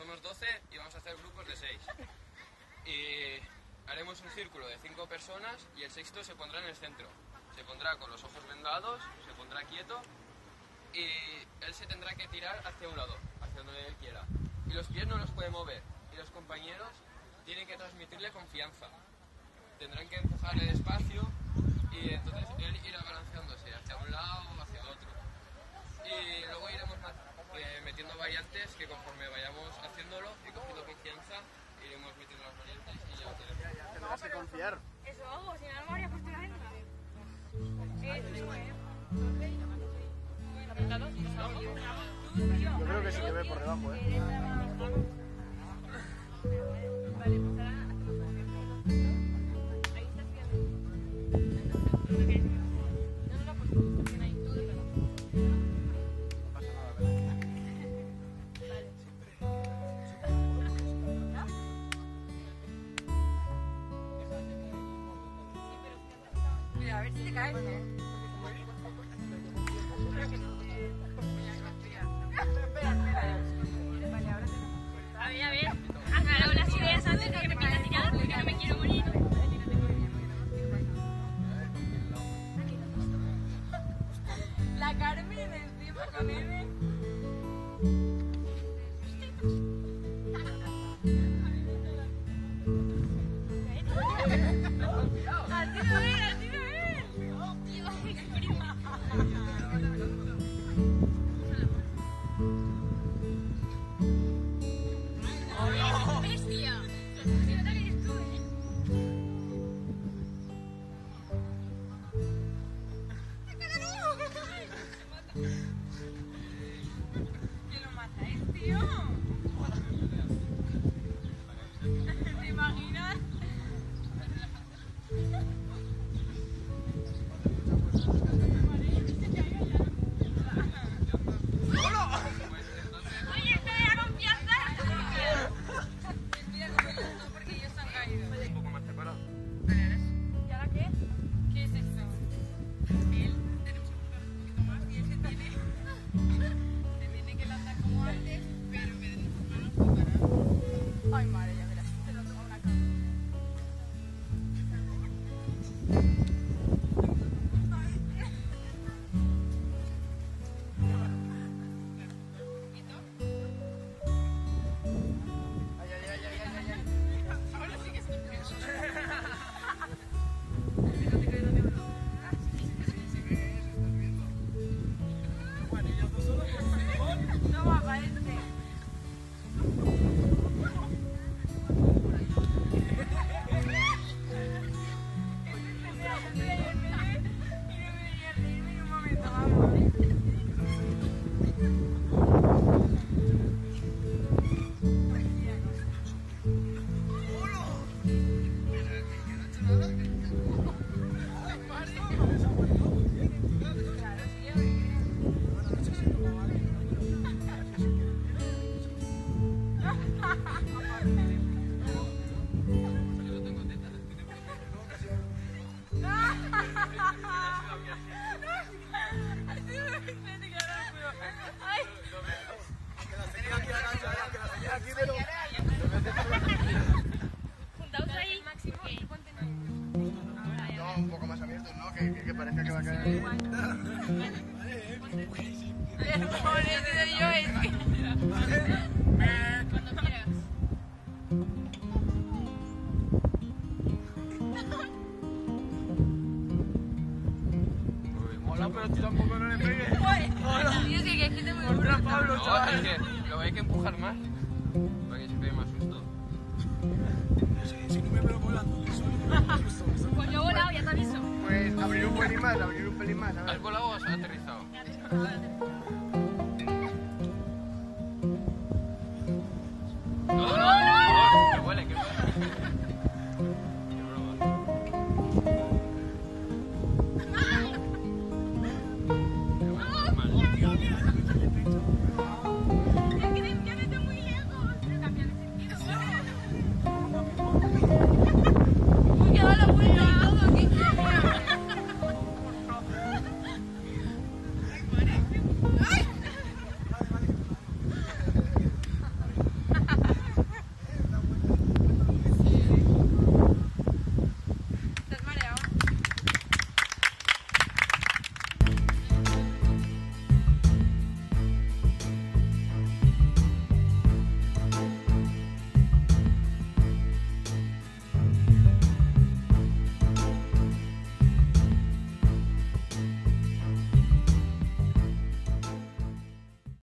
somos 12 y vamos a hacer grupos de 6. Y haremos un círculo de 5 personas y el sexto se pondrá en el centro. Se pondrá con los ojos vendados, se pondrá quieto y él se tendrá que tirar hacia un lado, hacia donde él quiera. Y los pies no los puede mover y los compañeros tienen que transmitirle confianza. Tendrán que empujarle despacio y entonces él irá balanceándose hacia un lado o hacia otro. Y luego iremos metiendo variantes que conforme vayamos haciéndolo y cogiendo confianza iremos metiendo las variantes y ya tenemos. Tendrás que confiar. Eso hago, si no, no me habría puesto la venta. Yo creo que sí que ve por debajo, ¿eh? Vale, pues ahora hacemos ahí está estudiando. No, pues tiene ahí todo y No pasa nada, ¿verdad? Mira, a ver si te caes, Vale, ahora te... A ver, aclaro las ideas antes de que me empiece a tirar porque no me quiero morir. La Carmen encima con M. Así no es, así no es. Tío, qué prima. ¡Bestia! Si no te eres tú, ¿Quién lo mata? ¿Es tío? ¿Te imaginas? Oye, esto de la confianza. Mira cómo yo estoy porque ellos se han caído. Un poco más separado. ¿Y ahora qué? ¿Qué es eso? Él tenemos que buscar un poquito más y él se tiene que lanzar como antes, pero en vez de empujarnos, tocará. Ay, madre, ya verás. Se lo toma una cama. Ay, ay, ay, ay, ay, ay. Ahora sí que es un peso. No me aparece. Aquí de lo... Juntaos ahí, máximo, y ponte en No, un poco más abierto, ¿no? Que parezca que va a caer. Pobre de yo, es que... Cuando quieras. Hola, pero tú tampoco no le pegues. Tío, sí, que es que te muy Contra Pablo, No, chaval. es que lo hay que empujar más para que se pegue más susto. Si no me veo volando, Pues yo he volado, ya te aviso. pues abrir un pelín más, abrir un pelín más. A ¿Has ver. volado o has aterrizado? No, no.